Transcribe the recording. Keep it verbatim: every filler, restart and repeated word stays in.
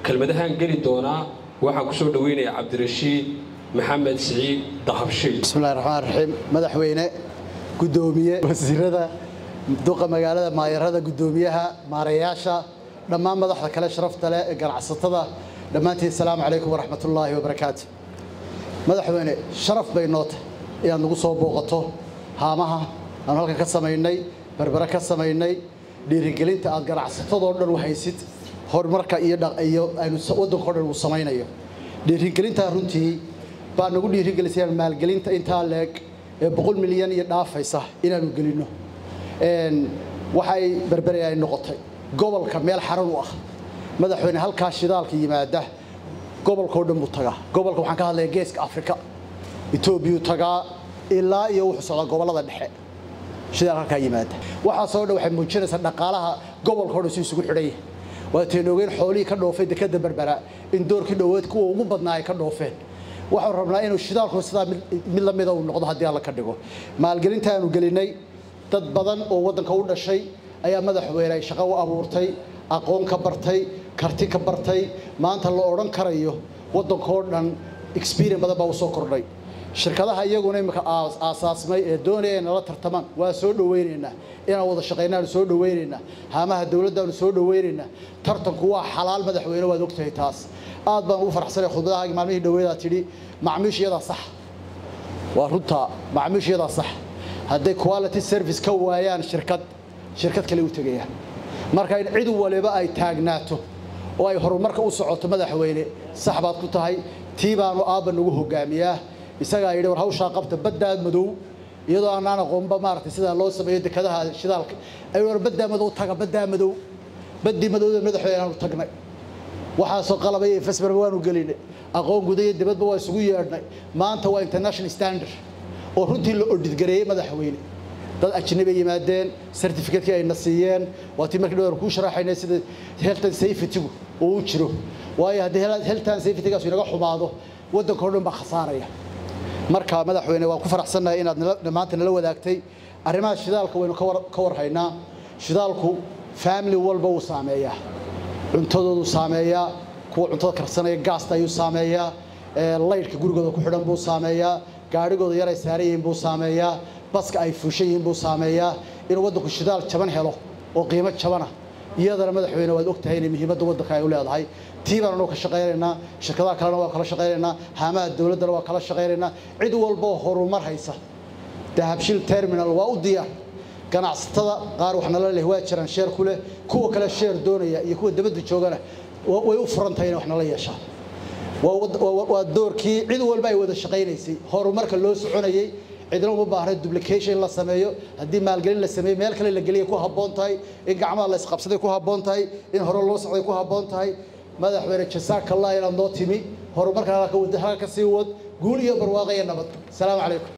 kelmadahan geli doonaa waxaa ku soo dhaweynaya Cabdirashiid Maxamed Saciid Dahabshiil. Bismillahir Rahmaanir Rahiim. Madaxweyne gudoomiye wasiirada duqa magaalada maayarada gudoomiyaha maareeyaasha dhammaan madaxda kale sharafta leh ee ganacsatada dhammaantiin salaamu calaykum waraxmatullaahi wabarakaatuh. madaxweyne sharaf bay noota inaad nagu soo booqato haamaha aan halkan ka sameynay barbara ka sameynay dhiirigelinta aad ganacsatadoo dhan u haysid horumarka iyo iyo aynu waddanka dhan u sameynayo dhiirigelinta runtii baa nagu dhiirigelisay maalgelinta inta leeg ee boqol milyan iyo dhaafaysa inaanu gelino een waxay barbare ay noqotay gobolka meel xaran u ah madaxweyne halka shidaalka yimaada gobolka oo dhan u taga gobolka waxaan ka hadlayaa geeska Afrika Itoobiya taga ilaa iyo wuxuu socda gobolada dhexe shidaalka yimaada waxa soo dhaw waxay muujinaysaa dhaqaalaha gobolka oo dhan si isugu xidhay waa teenoogeen xoolii ka dhoofay dekada barbara in doorkii dhaweed kuwa ugu badnaa ay ka dhoofeen waxaan rabnaa inuu shidaalku sida mid la mid ah uu noqdo hadii alla ka dhigo maalgelinta aanu gelinay dad badan oo waddanka u dhashay ayaa madaxweyne ay shaqo u abuurtay aqoon ka bartay karti ka bartay maanta la oran karayo waddanka oo dhan experience badan baa u soo kordhay shirkadaha iyaguna imika aasaasmay ee doonayeen la tartamaan waa soo dhaweyneynaa inaan wada shaqeynaan soo dhaweyneynaa haamaha dawladda aan soo dhaweyneynaa tartanku waa xalaal madaxweyne waad ogtahay taas aad baan ugu faraxsanahay khudbadaha maalmihii dhaweeyada tiri macmiishiyada sax waa runta macmiishiyada sax haday quality service ka waayaan shirkad shirkad kale u tagayaan marka in cid waliba ay taagnaato oo ay horumarka u socoto madaxweyne sax baad ku tahay tiibaanu aaban ugu hogaamiyaa isaga ay war hawsha qabta baddaad madow iyadoo aan aqoonba maartay sida loo sameeyo dekadaha shidaalka ay war badda madow taga badda madow baddi madow madaxweyne aanu tagnay waxa soo qalabay fasbar waanu gelinay aqoon gudaha dibadba waa isugu yeedhnay maanta waa international standard oo runtii la audit gareeyay madaxweyne dad ajnabi yimaadeen certificate ay nasiyeen waati markii dhawr ku sharaxaynay sida health and safety oo u jiro waayo hadii health and safety gaas inaga xumaado waddanka oo dhan ba khasaaraya marka madaxweyne waa ku faraxsanahay inaad maanta nala wadaagtay arrimaha shidaalka waynu ka war haynaa shidaalku family walba uu saameeyaa cuntadoodu saameeyaa kuwa cuntada karsanaya gaasta ayuu saameeyaa ee laydhka gurigooda ku xidhan buu saameeyaa gaarigooda yar ay saarayeen buu saameeyaa baska ay fuushayeen buu saameeyaa inuu waddanku shidaal jaban helo oo qiimo jabana iyadana madaxweyne waad ogtahay in muhiimadda waddanka ay u leedahay tiibaan ka shaqeynaa shirkadaha kalena waa kala shaqeynaa haamaha dawladda waa kala shaqeynaa cid walba horumar haysa Dahabshiil terminal waa u diyaar ganacsatada qaar waxna la leh waa jiraan sheer ku leh kuwa kale sheer doonaya iyo kuwa dibadda joogana way u furantahay waxna la yeeshaa waa doorkii cid walba ay wada shaqeynaysay horumarka loo soconayay cidna uma baahna duplication la sameeyo hadii maalgelin la sameeyo meel kale la galiyo ku haboon tahay in gacmaha la isqabsaday ku haboon tahay in hore loo socday ku haboon tahay madaxweyne jazakallahu ila noo timi horumarka ka wada ka sii wad guul iyo barwaaqo iyo nabad salaamu calaykum.